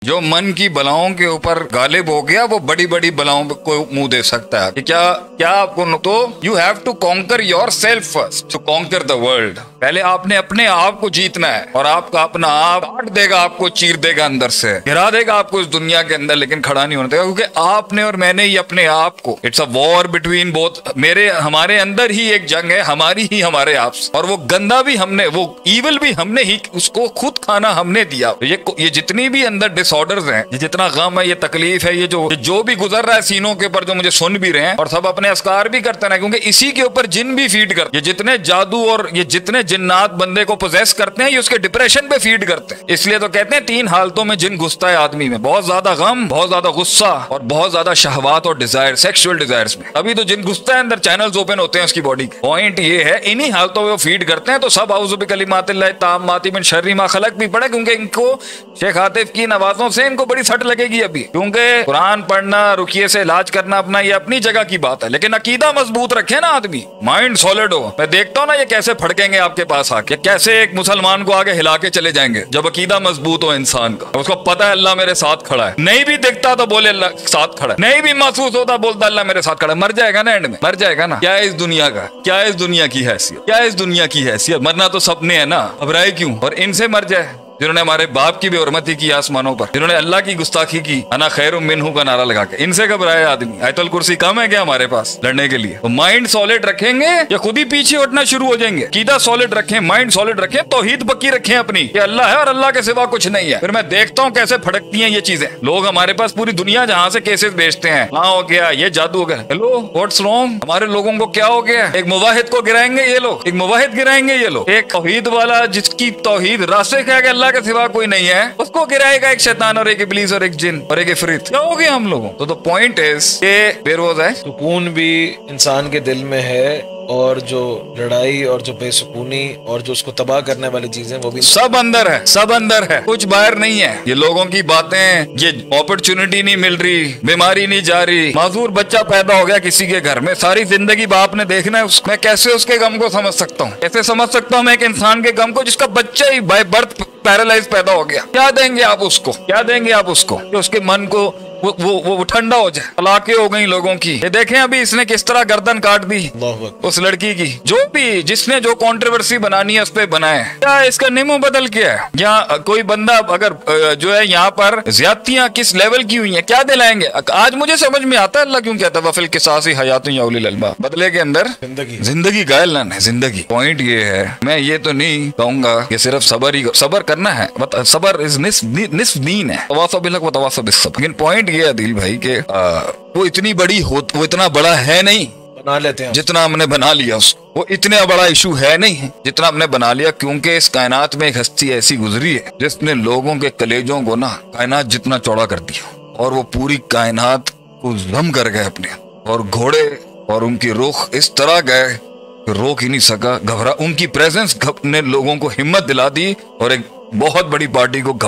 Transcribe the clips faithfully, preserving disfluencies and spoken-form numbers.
जो मन की बलाओं के ऊपर गालिब हो गया वो बड़ी बड़ी बलाओं को मुंह दे सकता है। कि क्या क्या आपको, तो you have to conquer yourself first to conquer the world. पहले आपने अपने आप को जीतना है और आपका अपना आप काट देगा, आपको चीर देगा, अंदर से गिरा देगा आपको इस दुनिया के अंदर, लेकिन खड़ा नहीं होने देगा। क्योंकि आपने और मैंने ही अपने आप को, it's a war between both, मेरे हमारे अंदर ही एक जंग है, हमारी ही हमारे आप से। और वो गंदा भी हमने, वो ईविल भी हमने ही, उसको खुद खाना हमने दिया। ये ये जितनी भी अंदर डिसऑर्डर्स हैं, ये जितना गम है, ये तकलीफ है, ये जो जो भी गुजर रहा है सीनों के ऊपर, जो मुझे सुन भी रहे हैं और सब अपने अस्कार भी करते हैं, क्योंकि इसी के ऊपर जिन भी फीड करते, ये जितने जादू और ये जितने जिन्नात बंदे को पोजेस करते हैं, ये उसके डिप्रेशन पे फीड करते हैं। इसलिए तो कहते हैं तीन हालतों में जिन घुसता है आदमी में, बहुत ज्यादा गम, बहुत ज्यादा गुस्सा और बहुत ज्यादा शहवात और डिजायर, सेक्सुअल डिजायर्स में। अभी तो जिन घुसता है अंदर, चैनल्स ओपन होते हैं उसकी बॉडी के। पॉइंट ये है, इन्हीं हालतों में वो फीड करते हैं। तो सब औज़ु बिकलिमातिल्लाहि ताम्माति मिन शर्रि मा खलक भी पढ़े, क्योंकि इनको शेख आतिफ की नवाजों से इनको बड़ी सट लगेगी अभी। क्योंकि कुरान पढ़ना, रुकिये से इलाज करना अपना ये अपनी जगह की बात है, लेकिन अकीदा मजबूत रखे ना आदमी, माइंड सॉलिड हो। मैं देखता हूँ ना ये कैसे फड़केंगे आपके पास आके, कैसे एक मुसलमान को आगे हिला के चले जाएंगे जब अकीदा मजबूत हो इंसान का। उसको पता है अल्लाह मेरे साथ खड़ा है, नहीं भी दिखता तो बोले अल्लाह साथ खड़ा है, नहीं भी महसूस होता बोलता अल्लाह मेरे साथ खड़ा है। मर जाएगा ना एंड में, मर जाएगा ना। क्या है इस दुनिया का, क्या है इस दुनिया की हैसियत, क्या है इस दुनिया की हैसियत? मरना तो सबने है ना, घबराए क्यों? और इनसे मर जाए जिन्होंने हमारे बाप की बेहुरमती की आसमानों पर, जिन्होंने अल्लाह की गुस्ताखी की, अना खैरुम मिन्हु का नारा लगा के, इनसे घबराए आदमी। आयतुल कुर्सी कम है क्या हमारे पास लड़ने के लिए? तो माइंड सॉलिड रखेंगे या खुद ही पीछे उठना शुरू हो जाएंगे? कीदा सॉलिड रखें, माइंड सॉलिड रखें, तौहीद पक्की रखें अपनी कि अल्लाह है और अल्लाह के सिवा कुछ नहीं है। फिर मैं देखता हूँ कैसे फटकती हैं ये चीजें। लोग हमारे पास पूरी दुनिया जहाँ से केसेस भेजते हैं, हाँ हो गया, ये जादू हो गया। Hello, what's wrong? हमारे लोगों को क्या हो गया? एक मुवाहिद को गिराएंगे ये लोग, एक मुवाहिद गिराएंगे ये लोग। एक तौहीद वाला जिसकी तौहीद रासिख है कि अल्लाह के सिवा कोई नहीं है, उसको गिराएगा एक शैतान और एक इब्लीस और एक जिन और एक इफरीत। क्या हो गया हम लोगों? तो द पॉइंट इज के बेरोज है, सुकून भी इंसान के दिल में है, और जो लड़ाई और जो बेसुकूनी और जो उसको तबाह करने वाली चीजें वो भी सब अंदर है, सब अंदर है, कुछ बाहर नहीं है। ये लोगों की बातें, ये अपॉर्चुनिटी नहीं मिल रही, बीमारी नहीं जा रही, माजूर बच्चा पैदा हो गया किसी के घर में, सारी जिंदगी बाप ने देखना है, मैं कैसे उसके गम को समझ सकता हूँ? कैसे समझ सकता हूँ मैं एक इंसान के गम को जिसका बच्चा ही बाय बर्थ पैरालाइज पैदा हो गया? क्या देंगे आप उसको, क्या देंगे आप उसको कि उसके मन को वो वो वो ठंडा हो जाए? तलाकें हो गई लोगों की। ये देखें अभी इसने किस तरह गर्दन काट दी उस लड़की की। जो भी जिसने जो कंट्रोवर्सी बनानी है उस पे बनाए, क्या इसका निमो बदल किया है? यहाँ कोई बंदा अगर जो है यहाँ पर ज्यादतियां किस लेवल की हुई हैं, क्या दिलाएंगे? आज मुझे समझ में आता है अल्लाह क्यों कहता है वफिल किसासी हयातुन या उलिल अलबाब, बदले के अंदर जिंदगी, जिंदगी गायलान है जिंदगी। पॉइंट ये है, मैं ये तो नहीं कहूंगा कि सिर्फ सबर ही सबर करना है, सबर इज निस्फ दीन है, तवासौ बिल हक व तवासौ बिस सब्र। लेकिन पॉइंट ये दिल भाई के वो इतनी बड़ी हो, वो इतना बड़ा है नहीं बना लेते हैं जितना हमने बना लिया उसको। वो इतना बड़ा इशू है नहीं जितना हमने बना लिया, क्योंकि इस कायनात में एक हस्ती ऐसी गुजरी है जिसने लोगों के कलेजों को ना कायनात जितना चौड़ा कर दिया, और वो पूरी कायनात को जम कर गए अपने, और घोड़े और उनकी रुख इस तरह गए कि रोक ही नहीं सका, घबरा। उनकी प्रेजेंस ने लोगों को हिम्मत दिला दी, और एक बहुत बड़ी पार्टी को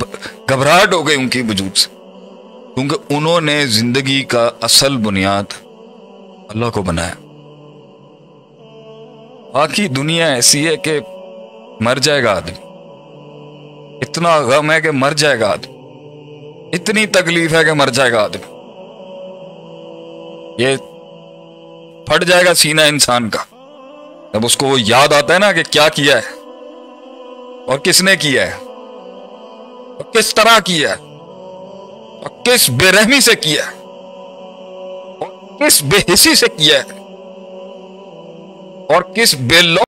घबराहट हो गई उनकी वजूद से, क्योंकि उन्होंने जिंदगी का असल बुनियाद अल्लाह को बनाया। बाकी दुनिया ऐसी है कि मर जाएगा आदमी, इतना गम है कि मर जाएगा आदमी, इतनी तकलीफ है कि मर जाएगा आदमी। ये फट जाएगा सीना इंसान का जब उसको वो याद आता है ना कि क्या किया है और किसने किया है और किस तरह किया है और किस बेरहमी से किया है और किस बेहिसी से किया है और किस बेलौ